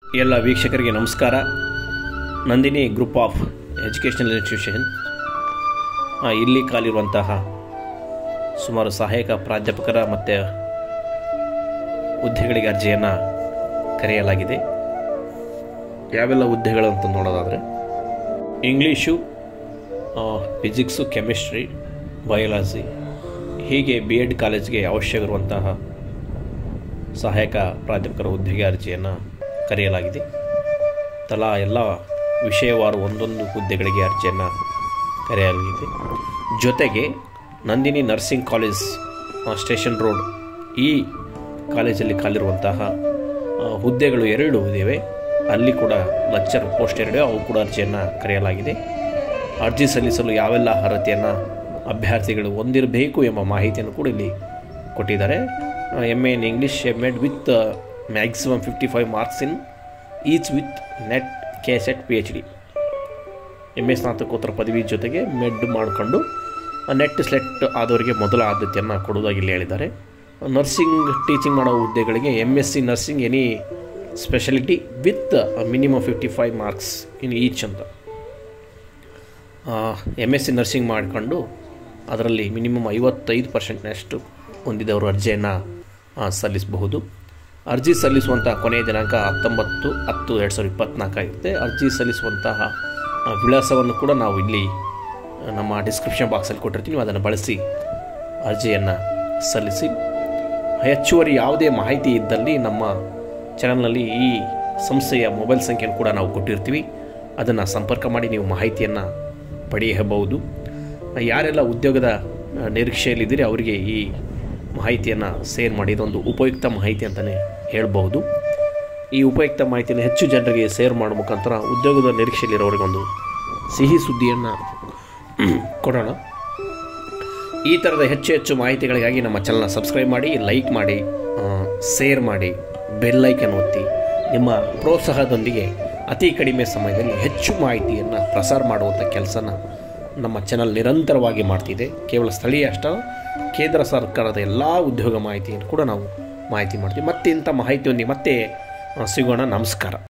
ಎಲ್ಲ ವೀಕ್ಷಕರಿಗೆ ನಮಸ್ಕಾರ. Nandini group of educational institution ಇಲ್ಲಿ ಕಾಲಿರುವಂತಹ ಸುಮಾರು ಸಹಾಯಕ ಪ್ರಾಧ್ಯಾಪಕರ ಮತ್ತು ಹುದ್ದೆಗಳಿಗೆ ಅರ್ಜಿಯನ್ನು ಕರೆಯಲಾಗಿದೆ. ಯಾವೆಲ್ಲ ಹುದ್ದೆಗಳು ಅಂತ ನೋಡೋದಾದರೆ ಇಂಗ್ಲೀಷು, ಫಿಸಿಕ್ಸು, ಕೆಮಿಸ್ಟ್ರಿ, ಬಯಾಲಜಿ ಹೀಗೆ BEd ಕಾಲೇಜ್ಗೆ ಅವಶ್ಯವಿರುವಂತಹ ಸಹಾಯಕ ಪ್ರಾಧ್ಯಾಪಕರ ಹುದ್ದೆಗೆ ಅರ್ಜಿಯನ್ನು ಕರೆಯಲಾಗಿದೆ. ತಲಾ ಎಲ್ಲ ವಿಷಯವಾರು ಒಂದೊಂದು ಹುದ್ದೆಗಳಿಗೆ ಅರ್ಜಿಯನ್ನು ಕರೆಯಲಾಗಿದೆ. ಜೊತೆಗೆ Nandini nursing college, station road, ಈ ಕಾಲೇಜಲ್ಲಿ ಖಾಲಿರುವಂತಹ ಹುದ್ದೆಗಳು 2 ಇವೆ. ಅಲ್ಲಿ ಕೂಡ ಲೆಕ್ಚರ್ ಪೋಸ್ಟ್ 2, ಅವು ಕೂಡ ಅರ್ಜಿಯನ್ನು ಕರೆಯಲಾಗಿದೆ. ಅರ್ಜಿ ಸಲ್ಲಿಸಲು ಯಾವೆಲ್ಲ ಅರ್ಹತೆಯನ್ನು ಅಭ್ಯರ್ಥಿಗಳು ಹೊಂದಿರಬೇಕು ಎಂಬ ಮಾಹಿತಿಯನ್ನು ಕೂಡ ಇಲ್ಲಿ ಕೊಟ್ಟಿದ್ದಾರೆ. MA in English, MEd with maximum 55 marks in each with net KSET PhD. MA ಸ್ನಾತಕೋತ್ತರ ಪದವಿ ಜೊತೆಗೆ MEd ಮಾಡಿಕೊಂಡು ನೆಟ್ ಸ್ಲೆಟ್ ಆದವರಿಗೆ ಮೊದಲ ಆದ್ಯತೆಯನ್ನು ಕೊಡುವುದಾಗಿ ಇಲ್ಲಿ ಹೇಳಿದ್ದಾರೆ. ನರ್ಸಿಂಗ್ ಟೀಚಿಂಗ್ ಮಾಡೋ ಹುದ್ದೆಗಳಿಗೆ MSc nursing any speciality with minimum 55 marks in each ಅಂತ. MSc ನರ್ಸಿಂಗ್ ಮಾಡಿಕೊಂಡು ಅದರಲ್ಲಿ ಮಿನಿಮಮ್ 55% ಹೊಂದಿದವರು ಅರ್ಜಿಯನ್ನು ಸಲ್ಲಿಸಬಹುದು. ಅರ್ಜಿ ಸಲ್ಲಿಸುವಂಥ ಕೊನೆಯ ದಿನಾಂಕ 19/10/2024 ಆಗಿರುತ್ತೆ. ಅರ್ಜಿ ಸಲ್ಲಿಸುವಂತಹ ವಿಳಾಸವನ್ನು ಕೂಡ ನಾವು ಇಲ್ಲಿ ನಮ್ಮ ಡಿಸ್ಕ್ರಿಪ್ಷನ್ ಬಾಕ್ಸಲ್ಲಿ ಕೊಟ್ಟಿರ್ತೀವಿ. ಅದನ್ನು ಬಳಸಿ ಅರ್ಜಿಯನ್ನು ಸಲ್ಲಿಸಿ. ಹೆಚ್ಚುವರಿ ಯಾವುದೇ ಮಾಹಿತಿ ಇದ್ದಲ್ಲಿ ನಮ್ಮ ಚಾನಲ್ನಲ್ಲಿ ಈ ಸಂಸ್ಥೆಯ ಮೊಬೈಲ್ ಸಂಖ್ಯೆಯನ್ನು ಕೂಡ ನಾವು ಕೊಟ್ಟಿರ್ತೀವಿ. ಅದನ್ನು ಸಂಪರ್ಕ ಮಾಡಿ ನೀವು ಮಾಹಿತಿಯನ್ನು ಪಡೆಯಬಹುದು. ಯಾರೆಲ್ಲ ಉದ್ಯೋಗದ ನಿರೀಕ್ಷೆಯಲ್ಲಿದ್ದೀರಿ ಅವರಿಗೆ ಈ ಮಾಹಿತಿಯನ್ನು ಶೇರ್ ಮಾಡಿ. ಇದೊಂದು ಉಪಯುಕ್ತ ಮಾಹಿತಿ ಅಂತಲೇ ಹೇಳ್ಬೋದು. ಈ ಉಪಯುಕ್ತ ಮಾಹಿತಿಯನ್ನು ಹೆಚ್ಚು ಜನರಿಗೆ ಶೇರ್ ಮಾಡೋ ಮುಖಾಂತರ ಉದ್ಯೋಗದ ನಿರೀಕ್ಷೆಯಲ್ಲಿರೋರಿಗೊಂದು ಸಿಹಿ ಸುದ್ದಿಯನ್ನು ಕೊಡೋಣ. ಈ ಥರದ ಹೆಚ್ಚು ಮಾಹಿತಿಗಳಿಗಾಗಿ ನಮ್ಮ ಚಾನಲ್ನ ಸಬ್ಸ್ಕ್ರೈಬ್ ಮಾಡಿ, ಲೈಕ್ ಮಾಡಿ, ಶೇರ್ ಮಾಡಿ, ಬೆಲ್ಲೈಕನ್ ಒತ್ತಿ. ನಿಮ್ಮ ಪ್ರೋತ್ಸಾಹದೊಂದಿಗೆ ಅತಿ ಕಡಿಮೆ ಸಮಯದಲ್ಲಿ ಹೆಚ್ಚು ಮಾಹಿತಿಯನ್ನು ಪ್ರಸಾರ ಮಾಡುವಂಥ ಕೆಲಸನ ನಮ್ಮ ಚಾನಲ್ ನಿರಂತರವಾಗಿ ಮಾಡ್ತಿದೆ. ಕೇವಲ ಸ್ಥಳೀಯ ಅಷ್ಟೇ, ಕೇಂದ್ರ ಸರ್ಕಾರದ ಎಲ್ಲ ಉದ್ಯೋಗ ಮಾಹಿತಿಯನ್ನು ಕೂಡ ನಾವು ಮಾಹಿತಿ ಮಾಡ್ತೀವಿ. ಮತ್ತೆ ಇಂಥ ಮಾಹಿತಿಯೊಂದಿಗೆ ಮತ್ತೆ ಸಿಗೋಣ. ನಮಸ್ಕಾರ.